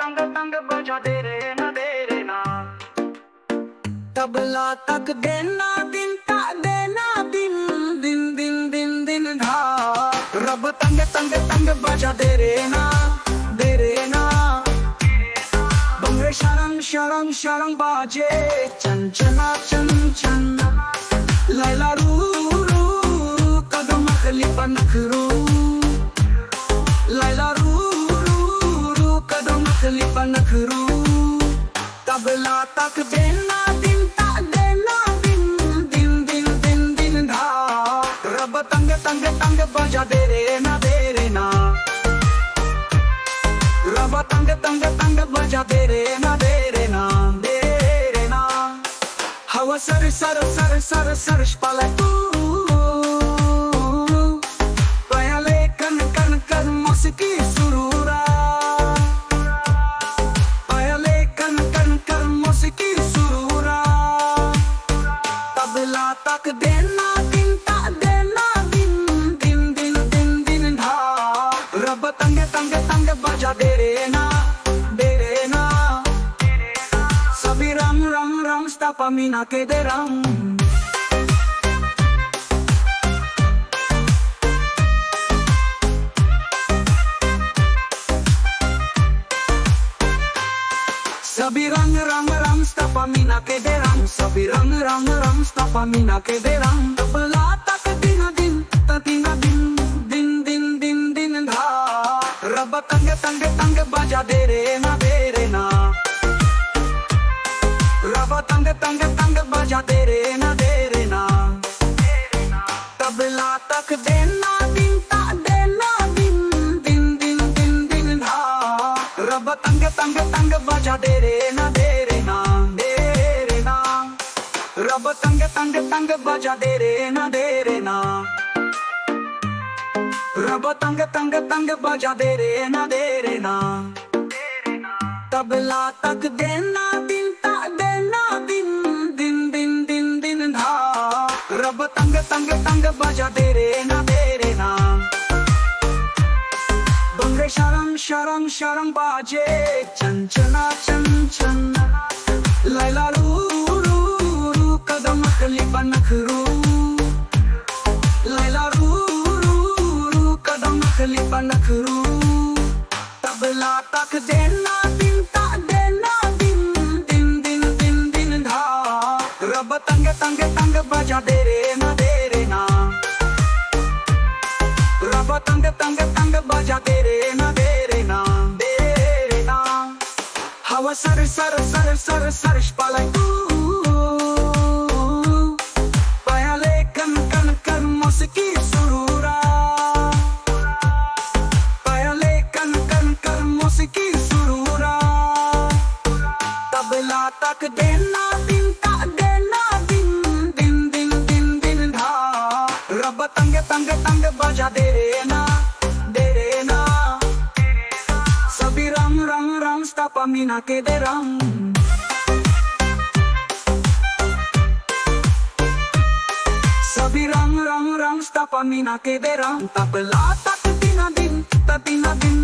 तंग तंग बजा दे रे ना। तबला तक देना दिन ता देना दिन दिन दिन दिन दिन धा। रब तंग तंग तंग बजा दे रे ना बंगे शरंग शरंग शरंग बाजे चन चना चन चन। लैला रू रू कदम खलीफा नखरू। लैला रू रू रू कदम खलीफा नखरू। तबला तक देना दिन ता देना दिन दिन दिन दिन दिन धा। रब तंग तंग तंग बजा दे रे ना रब तंग तंग तंग बजा दे रे ना हवा सर सर सर सर सर शपाले तू। पयाले कन कन कन मौसिकी सुरूरा। पयाले कन कन कन मौसिकी सुरूरा। तबला तक देना दिन ता देना दिन दिन दिन दिन दिन धा। रब तंग तंग तंग बजा दे रे ना सभी रंग रंग रंग स्तापा मीना के दे रंग। सभी रंग रंग रंग स्तापा मीना के दे रंग। सभी रंग रंग रंग स्तापा मीना के दे रंग। तबला तक दिन दिन दिन दिन दिन दिन दिन धा। रब तंग तंग तंग बजा दे रे ना रब तंग तंग तंग बजा दे रे ना तबला तक देना दिन ता देना दिन दिन दिन दिन दिन धा। रब तंग तंग तंग बजा दे रे ना रब तंग तंग तंग बजा दे रे ना रब तंग तंग तंग बजा दे रे ना तबला तक देना दिन ता देना दिन दिन दिन दिन दिन धा। रब तंग तंग तंग बजा दे रे ना बंगे शरंग शरंग शरंग बाजे चन चना चन चन। लैला रू रू रू कदम खलीफा नखरू। लैला रू रू रू कदम खलीफा नखरू। तबला तक देना दिन ता देना दिन दिन दिन दिन दिन धा। रब तंग तंग तंग बजा दे रे ना रब तंग तंग तंग बजा दे रे ना हवा सर सर सर सर सर शपाले तू। पयाले कन कन कन मौसिकी सुरूरा। पयाले कन कन कन मौसिकी सुरूरा। तबला तक देना दिन ता देना दिन दिन दिन दिन दिन धा। रब तंग तंग तंग बजा दे रे ना सभी रंग रंग रंग स्तापा मीना के दे रंग। सभी रंग रंग रंग स्तापा मीना के दे रंग। तबला तक दिन दिन